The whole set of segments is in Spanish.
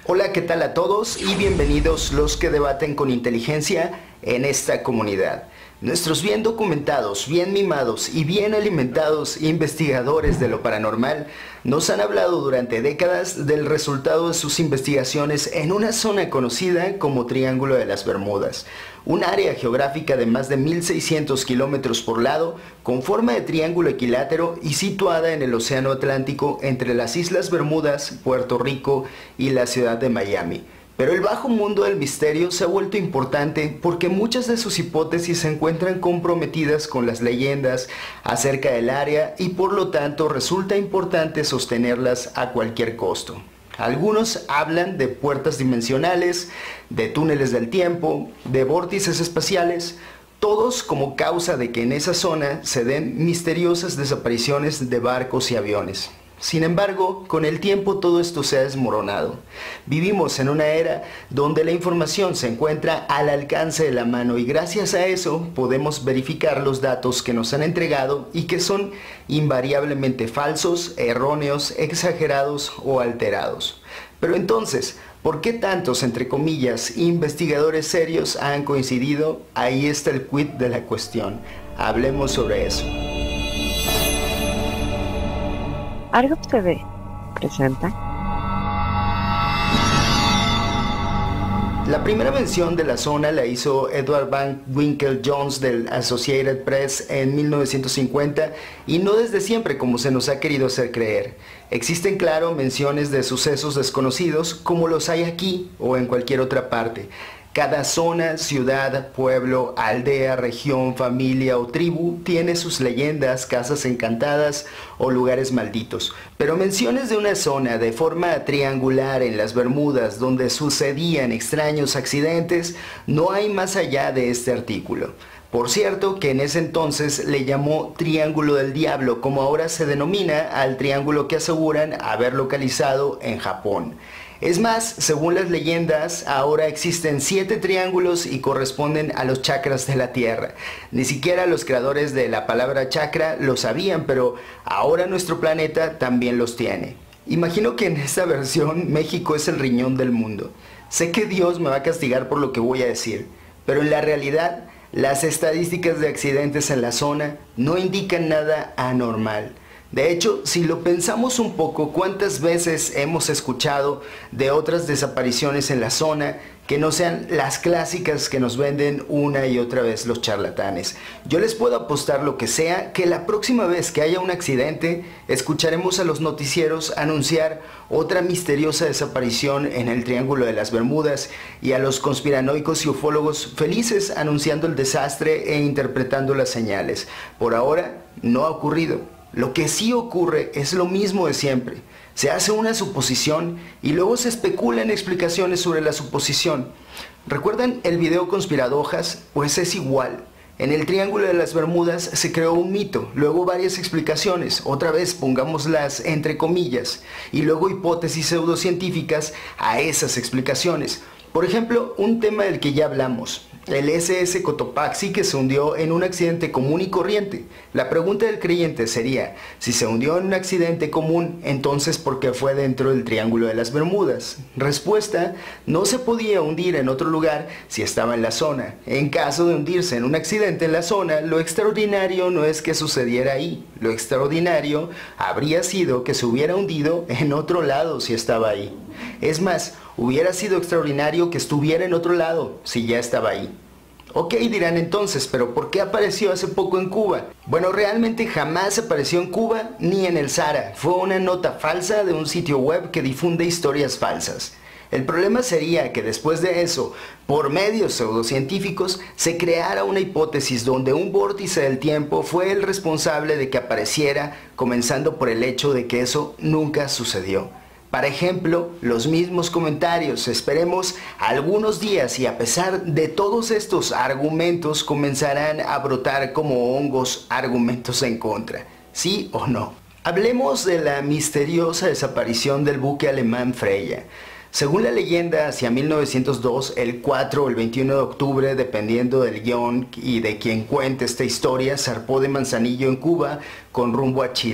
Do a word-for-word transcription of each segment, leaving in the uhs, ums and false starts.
Hola, ¿qué tal a todos? Y bienvenidos los que debaten con inteligencia en esta comunidad. Nuestros bien documentados, bien mimados y bien alimentados investigadores de lo paranormal nos han hablado durante décadas del resultado de sus investigaciones en una zona conocida como Triángulo de las Bermudas, un área geográfica de más de mil seiscientos kilómetros por lado, con forma de triángulo equilátero y situada en el Océano Atlántico entre las Islas Bermudas, Puerto Rico y la ciudad de Miami. Pero el bajo mundo del misterio se ha vuelto importante porque muchas de sus hipótesis se encuentran comprometidas con las leyendas acerca del área y por lo tanto resulta importante sostenerlas a cualquier costo. Algunos hablan de puertas dimensionales, de túneles del tiempo, de vórtices espaciales, todos como causa de que en esa zona se den misteriosas desapariciones de barcos y aviones. Sin embargo, con el tiempo todo esto se ha desmoronado. Vivimos en una era donde la información se encuentra al alcance de la mano y gracias a eso podemos verificar los datos que nos han entregado y que son invariablemente falsos, erróneos, exagerados o alterados. Pero entonces, ¿por qué tantos, entre comillas, investigadores serios han coincidido? Ahí está el quid de la cuestión. Hablemos sobre eso. Argop T V presenta. La primera mención de la zona la hizo Edward Van Winkle Jones del Associated Press en mil novecientos cincuenta y no desde siempre como se nos ha querido hacer creer. Existen, claro, menciones de sucesos desconocidos como los hay aquí o en cualquier otra parte. Cada zona, ciudad, pueblo, aldea, región, familia o tribu tiene sus leyendas, casas encantadas o lugares malditos. Pero menciones de una zona de forma triangular en las Bermudas donde sucedían extraños accidentes no hay más allá de este artículo. Por cierto que en ese entonces le llamó Triángulo del Diablo, como ahora se denomina al triángulo que aseguran haber localizado en Japón. Es más, según las leyendas, ahora existen siete triángulos y corresponden a los chakras de la Tierra. Ni siquiera los creadores de la palabra chakra lo sabían, pero ahora nuestro planeta también los tiene. Imagino que en esta versión México es el riñón del mundo. Sé que Dios me va a castigar por lo que voy a decir, pero en la realidad, las estadísticas de accidentes en la zona no indican nada anormal. De hecho, si lo pensamos un poco, ¿cuántas veces hemos escuchado de otras desapariciones en la zona que no sean las clásicas que nos venden una y otra vez los charlatanes? Yo les puedo apostar lo que sea, que la próxima vez que haya un accidente, escucharemos a los noticieros anunciar otra misteriosa desaparición en el Triángulo de las Bermudas y a los conspiranoicos y ufólogos felices anunciando el desastre e interpretando las señales. Por ahora, no ha ocurrido. Lo que sí ocurre es lo mismo de siempre. Se hace una suposición y luego se especula en explicaciones sobre la suposición. ¿Recuerdan el video Conspiradojas? Pues es igual. En el Triángulo de las Bermudas se creó un mito, luego varias explicaciones, otra vez pongámoslas entre comillas, y luego hipótesis pseudocientíficas a esas explicaciones. Por ejemplo, un tema del que ya hablamos, el ese ese Cotopaxi que se hundió en un accidente común y corriente. La pregunta del creyente sería, si se hundió en un accidente común, entonces ¿por qué fue dentro del Triángulo de las Bermudas? Respuesta, no se podía hundir en otro lugar si estaba en la zona. En caso de hundirse en un accidente en la zona, lo extraordinario no es que sucediera ahí. Lo extraordinario habría sido que se hubiera hundido en otro lado si estaba ahí. Es más, hubiera sido extraordinario que estuviera en otro lado si ya estaba ahí. Ok, dirán entonces, pero ¿por qué apareció hace poco en Cuba? Bueno, realmente jamás apareció en Cuba ni en el Sahara. Fue una nota falsa de un sitio web que difunde historias falsas. El problema sería que después de eso, por medios pseudocientíficos, se creara una hipótesis donde un vórtice del tiempo fue el responsable de que apareciera, comenzando por el hecho de que eso nunca sucedió. Para ejemplo, los mismos comentarios, esperemos algunos días y a pesar de todos estos argumentos comenzarán a brotar como hongos argumentos en contra, ¿sí o no? Hablemos de la misteriosa desaparición del buque alemán Freya. Según la leyenda, hacia mil novecientos dos, el cuatro o el veintiuno de octubre, dependiendo del guión y de quien cuente esta historia, zarpó de Manzanillo en Cuba con rumbo a Chile.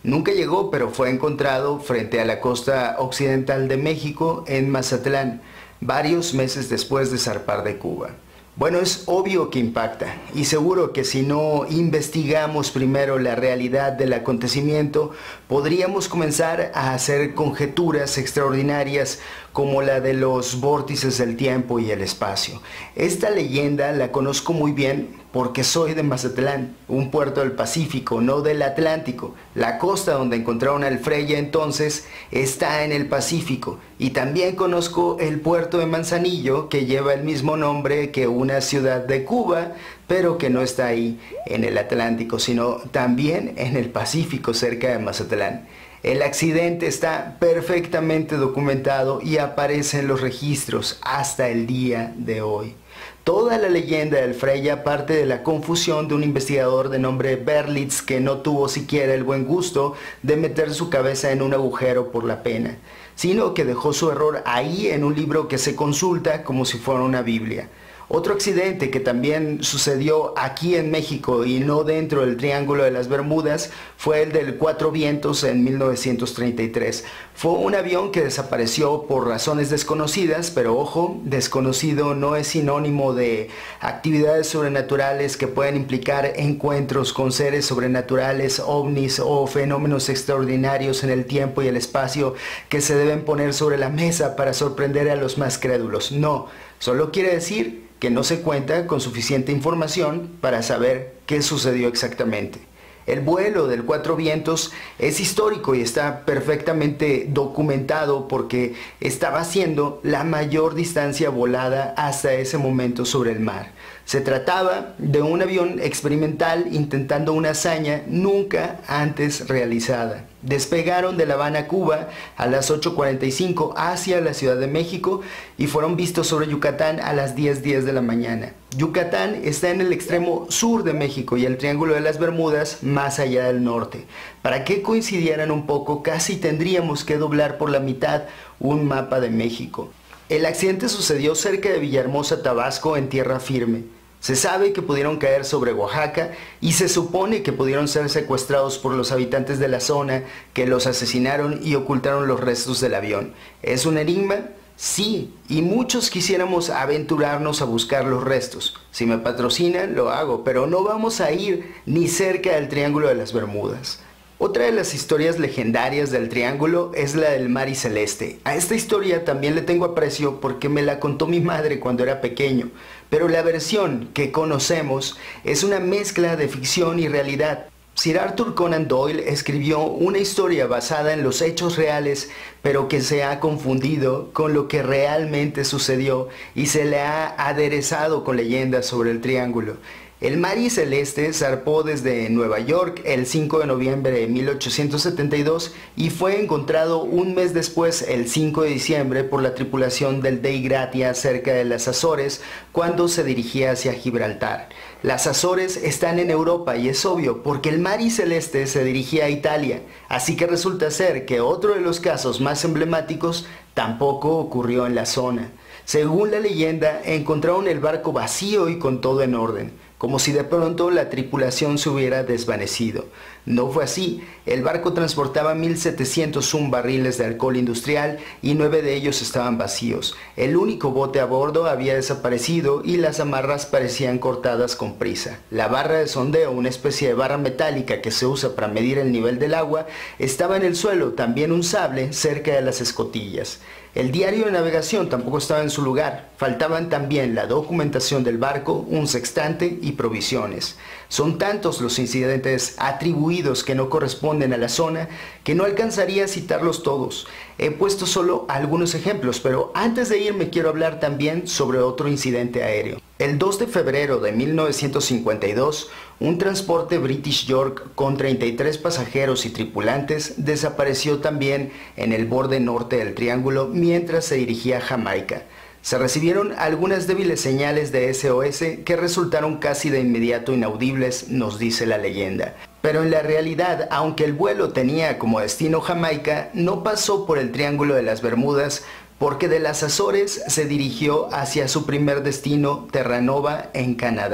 Nunca llegó, pero fue encontrado frente a la costa occidental de México, en Mazatlán, varios meses después de zarpar de Cuba. Bueno, es obvio que impacta, y seguro que si no investigamos primero la realidad del acontecimiento, podríamos comenzar a hacer conjeturas extraordinarias como la de los vórtices del tiempo y el espacio. Esta leyenda la conozco muy bien porque soy de Mazatlán, un puerto del Pacífico, no del Atlántico. La costa donde encontraron al Freya entonces está en el Pacífico. Y también conozco el puerto de Manzanillo, que lleva el mismo nombre que una ciudad de Cuba, pero que no está ahí en el Atlántico, sino también en el Pacífico, cerca de Mazatlán. El accidente está perfectamente documentado y aparece en los registros hasta el día de hoy. Toda la leyenda del Freya parte de la confusión de un investigador de nombre Berlitz que no tuvo siquiera el buen gusto de meter su cabeza en un agujero por la pena, sino que dejó su error ahí en un libro que se consulta como si fuera una Biblia. Otro accidente que también sucedió aquí en México y no dentro del Triángulo de las Bermudas fue el del Cuatro Vientos en mil novecientos treinta y tres. Fue un avión que desapareció por razones desconocidas, pero ojo, desconocido no es sinónimo de actividades sobrenaturales que pueden implicar encuentros con seres sobrenaturales, ovnis o fenómenos extraordinarios en el tiempo y el espacio que se deben poner sobre la mesa para sorprender a los más crédulos. No, solo quiere decir que no se cuenta con suficiente información para saber qué sucedió exactamente. El vuelo del Cuatro Vientos es histórico y está perfectamente documentado porque estaba haciendo la mayor distancia volada hasta ese momento sobre el mar. Se trataba de un avión experimental intentando una hazaña nunca antes realizada. Despegaron de La Habana, Cuba, a las ocho cuarenta y cinco hacia la Ciudad de México y fueron vistos sobre Yucatán a las diez diez de la mañana. Yucatán está en el extremo sur de México y el Triángulo de las Bermudas más allá del norte. Para que coincidieran un poco, casi tendríamos que doblar por la mitad un mapa de México. El accidente sucedió cerca de Villahermosa, Tabasco, en tierra firme. Se sabe que pudieron caer sobre Oaxaca y se supone que pudieron ser secuestrados por los habitantes de la zona que los asesinaron y ocultaron los restos del avión. ¿Es un enigma? Sí, y muchos quisiéramos aventurarnos a buscar los restos. Si me patrocinan, lo hago, pero no vamos a ir ni cerca del Triángulo de las Bermudas. Otra de las historias legendarias del Triángulo es la del Mari Celeste. A esta historia también le tengo aprecio porque me la contó mi madre cuando era pequeño, pero la versión que conocemos es una mezcla de ficción y realidad. Sir Arthur Conan Doyle escribió una historia basada en los hechos reales, pero que se ha confundido con lo que realmente sucedió y se le ha aderezado con leyendas sobre el Triángulo. El Mari Celeste zarpó desde Nueva York el cinco de noviembre de mil ochocientos setenta y dos y fue encontrado un mes después, el cinco de diciembre, por la tripulación del Dei Gratia cerca de las Azores cuando se dirigía hacia Gibraltar. Las Azores están en Europa y es obvio porque el Mari Celeste se dirigía a Italia, así que resulta ser que otro de los casos más emblemáticos tampoco ocurrió en la zona. Según la leyenda, encontraron el barco vacío y con todo en orden, como si de pronto la tripulación se hubiera desvanecido. No fue así. El barco transportaba mil setecientos uno barriles de alcohol industrial y nueve de ellos estaban vacíos. El único bote a bordo había desaparecido y las amarras parecían cortadas con prisa. La barra de sondeo, una especie de barra metálica que se usa para medir el nivel del agua, estaba en el suelo, también un sable cerca de las escotillas. El diario de navegación tampoco estaba en su lugar. Faltaban también la documentación del barco, un sextante y provisiones. Son tantos los incidentes atribuidos que no corresponden a la zona que no alcanzaría a citarlos todos. He puesto solo algunos ejemplos, pero antes de irme quiero hablar también sobre otro incidente aéreo. El dos de febrero de mil novecientos cincuenta y dos, un transporte British York con treinta y tres pasajeros y tripulantes desapareció también en el borde norte del Triángulo mientras se dirigía a Jamaica. Se recibieron algunas débiles señales de S O S que resultaron casi de inmediato inaudibles, nos dice la leyenda. Pero en la realidad, aunque el vuelo tenía como destino Jamaica, no pasó por el Triángulo de las Bermudas porque de las Azores se dirigió hacia su primer destino, Terranova, en Canadá.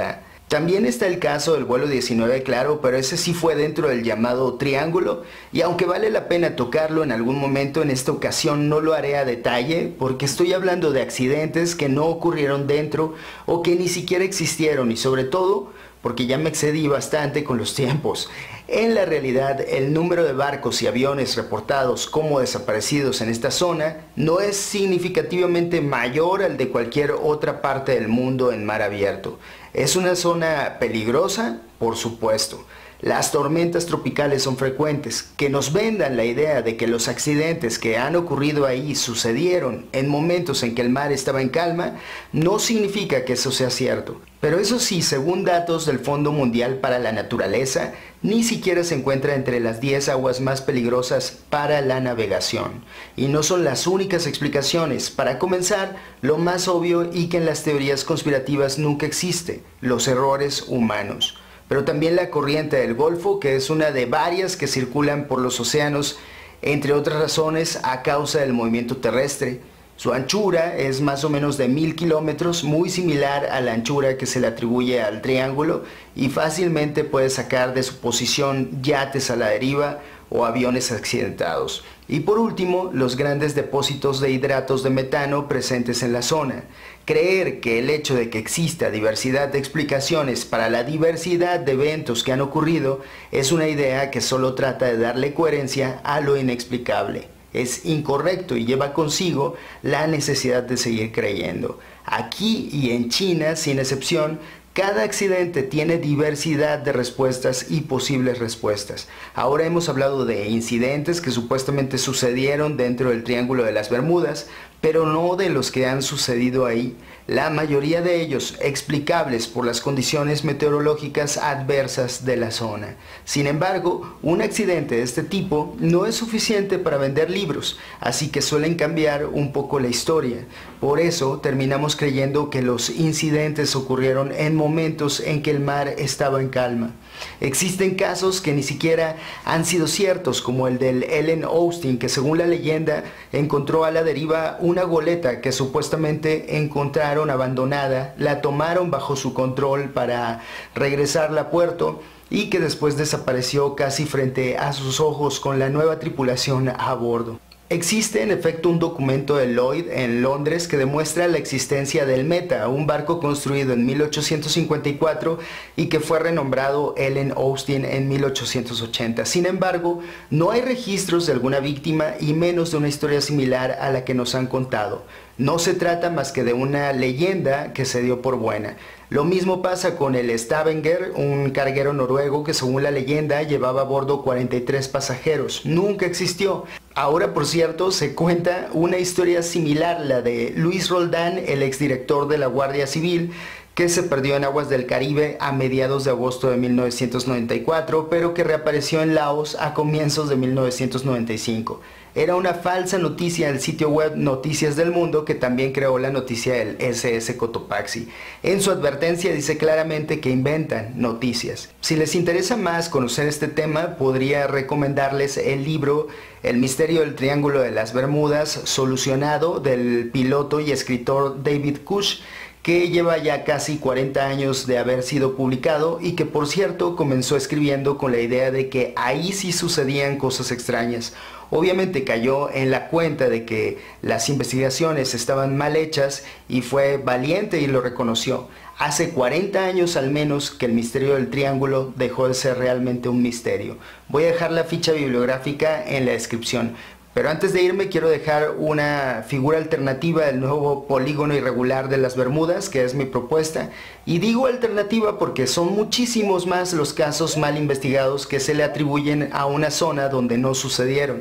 También está el caso del vuelo diecinueve, claro, pero ese sí fue dentro del llamado triángulo, y aunque vale la pena tocarlo en algún momento, en esta ocasión no lo haré a detalle, porque estoy hablando de accidentes que no ocurrieron dentro o que ni siquiera existieron, y sobre todo porque ya me excedí bastante con los tiempos. En la realidad, el número de barcos y aviones reportados como desaparecidos en esta zona no es significativamente mayor al de cualquier otra parte del mundo en mar abierto. Es una zona peligrosa, por supuesto. Las tormentas tropicales son frecuentes. Que nos vendan la idea de que los accidentes que han ocurrido ahí sucedieron en momentos en que el mar estaba en calma, no significa que eso sea cierto. Pero eso sí, según datos del Fondo Mundial para la Naturaleza, ni siquiera se encuentra entre las diez aguas más peligrosas para la navegación. Y no son las únicas explicaciones. Para comenzar, lo más obvio y que en las teorías conspirativas nunca existe: los errores humanos. Pero también la corriente del Golfo, que es una de varias que circulan por los océanos, entre otras razones a causa del movimiento terrestre. Su anchura es más o menos de mil kilómetros, muy similar a la anchura que se le atribuye al triángulo, y fácilmente puede sacar de su posición yates a la deriva o aviones accidentados. Y por último, los grandes depósitos de hidratos de metano presentes en la zona. Creer que el hecho de que exista diversidad de explicaciones para la diversidad de eventos que han ocurrido es una idea que solo trata de darle coherencia a lo inexplicable. Es incorrecto y lleva consigo la necesidad de seguir creyendo. Aquí y en China, sin excepción, cada accidente tiene diversidad de respuestas y posibles respuestas. Ahora hemos hablado de incidentes que supuestamente sucedieron dentro del Triángulo de las Bermudas, pero no de los que han sucedido ahí. La mayoría de ellos explicables por las condiciones meteorológicas adversas de la zona. Sin embargo, un accidente de este tipo no es suficiente para vender libros, así que suelen cambiar un poco la historia. Por eso terminamos creyendo que los incidentes ocurrieron en momentos en que el mar estaba en calma. Existen casos que ni siquiera han sido ciertos, como el del Ellen Austin, que según la leyenda encontró a la deriva una goleta que supuestamente encontraron abandonada, la tomaron bajo su control para regresarla a puerto y que después desapareció casi frente a sus ojos con la nueva tripulación a bordo. Existe en efecto un documento de Lloyd en Londres que demuestra la existencia del Meta, un barco construido en mil ochocientos cincuenta y cuatro y que fue renombrado Ellen Austin en mil ochocientos ochenta. Sin embargo, no hay registros de alguna víctima y menos de una historia similar a la que nos han contado. No se trata más que de una leyenda que se dio por buena. Lo mismo pasa con el Stavanger, un carguero noruego que según la leyenda llevaba a bordo cuarenta y tres pasajeros. Nunca existió. Ahora, por cierto, se cuenta una historia similar, la de Luis Roldán, el exdirector de la Guardia Civil, que se perdió en aguas del Caribe a mediados de agosto de mil novecientos noventa y cuatro, pero que reapareció en Laos a comienzos de mil novecientos noventa y cinco. Era una falsa noticia del sitio web Noticias del Mundo, que también creó la noticia del ese ese Cotopaxi. En su advertencia dice claramente que inventan noticias. Si les interesa más conocer este tema, podría recomendarles el libro El misterio del Triángulo de las Bermudas, solucionado, del piloto y escritor David Kush, que lleva ya casi cuarenta años de haber sido publicado y que, por cierto, comenzó escribiendo con la idea de que ahí sí sucedían cosas extrañas. Obviamente cayó en la cuenta de que las investigaciones estaban mal hechas y fue valiente y lo reconoció. Hace cuarenta años al menos que el misterio del triángulo dejó de ser realmente un misterio. Voy a dejar la ficha bibliográfica en la descripción. Pero antes de irme quiero dejar una figura alternativa del nuevo polígono irregular de las Bermudas, que es mi propuesta. Y digo alternativa porque son muchísimos más los casos mal investigados que se le atribuyen a una zona donde no sucedieron.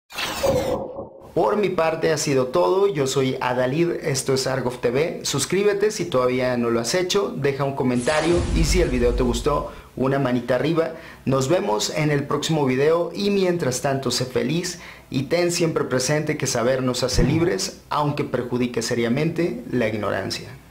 Por mi parte ha sido todo. Yo soy Adalid, esto es Argof T V. Suscríbete si todavía no lo has hecho, deja un comentario y si el video te gustó, una manita arriba. Nos vemos en el próximo video y mientras tanto sé feliz y ten siempre presente que saber nos hace libres, aunque perjudique seriamente la ignorancia.